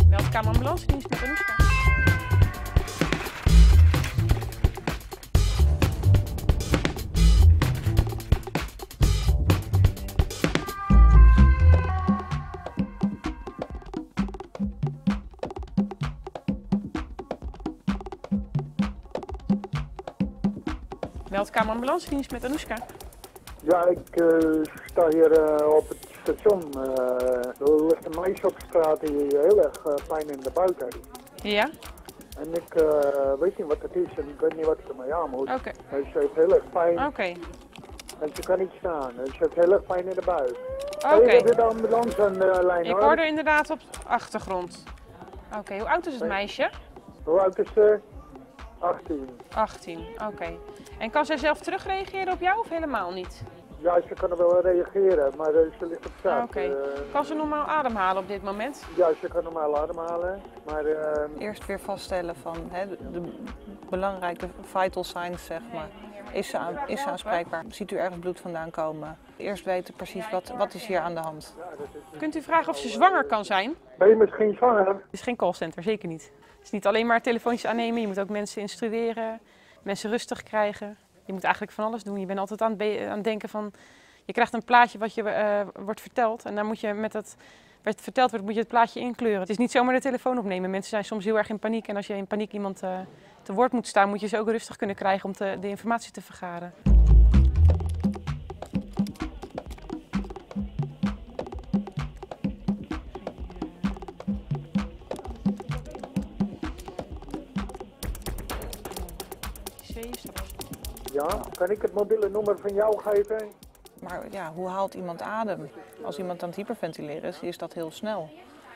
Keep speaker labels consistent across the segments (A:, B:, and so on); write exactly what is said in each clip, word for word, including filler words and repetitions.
A: Meldkamer ambulancedienst met Anoushka. Meldkamer ambulancedienst met Anoushka.
B: Ja, ik uh, sta hier uh, op het station. Uh, er ligt een meisje op straat die heel erg uh, pijn in de buik heeft.
A: Ja?
B: En ik uh, weet niet wat het is en ik weet niet wat ik ermee aan moet.
A: Oké. Okay.
B: Ze heeft heel erg pijn.
A: Oké. Okay.
B: En ze kan niet staan. En ze heeft heel erg pijn in de buik.
A: Oké. Okay.
B: De ambulance aan de lijn,
A: ik hoor er inderdaad op de achtergrond. Oké, okay. Hoe oud is het meisje?
B: Hoe oud is ze? achttien.
A: achttien, oké. Okay. En kan zij zelf terugreageren op jou of helemaal niet?
B: Ja, ze kan er wel reageren, maar uh, ze ligt op straat.
A: Oké. Okay. Uh, kan ze normaal ademhalen op dit moment?
B: Ja, ze kan normaal ademhalen, maar... Uh...
C: Eerst weer vaststellen van hè, de, de belangrijke vital signs, zeg maar. Is ze, aan, is ze aanspreekbaar? Ziet u ergens bloed vandaan komen? Eerst weten precies wat, wat is hier aan de hand.
A: Kunt u vragen of ze zwanger kan zijn?
B: Ben je misschien zwanger? Het
A: is geen callcenter, zeker niet. Het is niet alleen maar telefoontjes aannemen, je moet ook mensen instrueren, mensen rustig krijgen. Je moet eigenlijk van alles doen. Je bent altijd aan het, aan het denken van, je krijgt een plaatje wat je uh, wordt verteld en dan moet je met dat, wat het verteld wordt, moet je het plaatje inkleuren. Het is niet zomaar de telefoon opnemen. Mensen zijn soms heel erg in paniek en als je in paniek iemand uh, te woord moet staan, moet je ze ook rustig kunnen krijgen om te, de informatie te vergaren.
B: Ja, kan ik het mobiele nummer van jou geven?
C: Maar ja, hoe haalt iemand adem? Als iemand aan het hyperventileren is, is dat heel snel.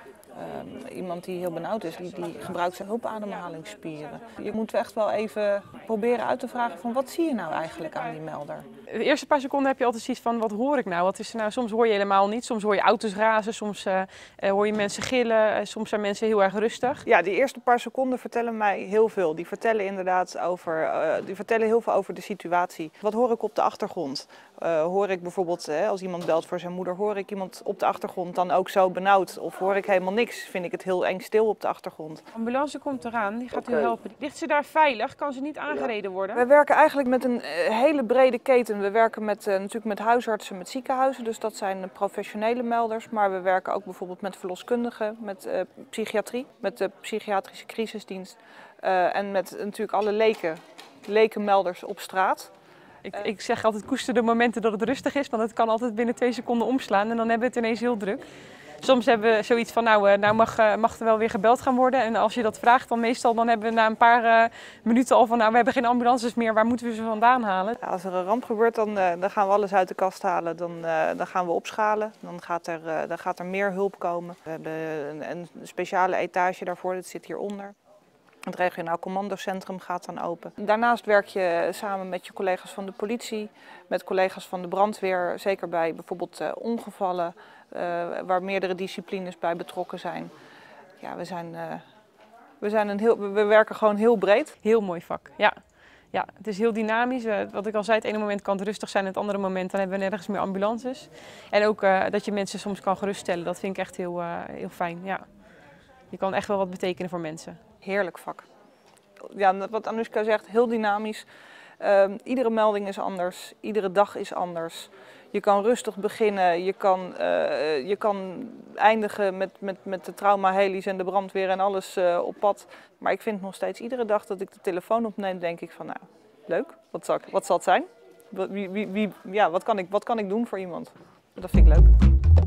C: Uh, iemand die heel benauwd is, die, die gebruikt zijn hulpademhalingsspieren. Je moet echt wel even proberen uit te vragen van wat zie je nou eigenlijk aan die melder?
A: De eerste paar seconden heb je altijd zoiets van wat hoor ik nou? Wat is er nou? Soms hoor je helemaal niet, soms hoor je auto's razen, soms uh, uh, hoor je mensen gillen, uh, soms zijn mensen heel erg rustig.
C: Ja, die eerste paar seconden vertellen mij heel veel. Die vertellen inderdaad over, uh, die vertellen heel veel over de situatie. Wat hoor ik op de achtergrond? Uh, hoor ik bijvoorbeeld, hè, als iemand belt voor zijn moeder, hoor ik iemand op de achtergrond dan ook zo benauwd? Of hoor ik helemaal niks? Vind ik het heel eng stil op de achtergrond?
A: De ambulance komt eraan, die gaat okay. u helpen. Ligt ze daar veilig? Kan ze niet aangereden worden?
C: We werken eigenlijk met een uh, hele brede keten. We werken met, uh, natuurlijk met huisartsen, met ziekenhuizen, dus dat zijn uh, professionele melders. Maar we werken ook bijvoorbeeld met verloskundigen, met uh, psychiatrie, met de psychiatrische crisisdienst. Uh, en met natuurlijk alle leken, lekenmelders op straat.
A: Ik, ik zeg altijd koester de momenten dat het rustig is, want het kan altijd binnen twee seconden omslaan en dan hebben we het ineens heel druk. Soms hebben we zoiets van, nou, nou mag, mag er wel weer gebeld gaan worden. En als je dat vraagt, dan meestal dan hebben we na een paar uh, minuten al van, nou, we hebben geen ambulances meer, waar moeten we ze vandaan halen?
C: Ja, als er een ramp gebeurt, dan, uh, dan gaan we alles uit de kast halen. Dan, uh, dan gaan we opschalen. Dan gaat, er, uh, dan gaat er meer hulp komen. We hebben een, een speciale etage daarvoor, dat zit hieronder. Het regionaal commandocentrum gaat dan open. Daarnaast werk je samen met je collega's van de politie, met collega's van de brandweer, zeker bij bijvoorbeeld uh, ongevallen, uh, waar meerdere disciplines bij betrokken zijn. Ja, we, zijn, uh, we, zijn een heel, we werken gewoon heel breed.
A: Heel mooi vak, ja. Ja, het is heel dynamisch. Uh, wat ik al zei, het ene moment kan het rustig zijn, het andere moment dan hebben we nergens meer ambulances. En ook uh, dat je mensen soms kan geruststellen, dat vind ik echt heel, uh, heel fijn. Ja. Je kan echt wel wat betekenen voor mensen.
C: Heerlijk vak. Ja, wat Anoushka zegt, heel dynamisch. Uh, iedere melding is anders, iedere dag is anders. Je kan rustig beginnen, je kan, uh, je kan eindigen met, met, met de traumaheli's en de brandweer en alles uh, op pad. Maar ik vind nog steeds iedere dag dat ik de telefoon opneem, denk ik van nou, leuk, wat zal, wat zal het zijn? Wie, wie, wie, ja, wat, kan ik, wat kan ik doen voor iemand? Dat vind ik leuk.